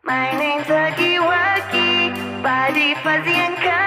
My name's Huggy Wuggy, body fuzzy and cuddly.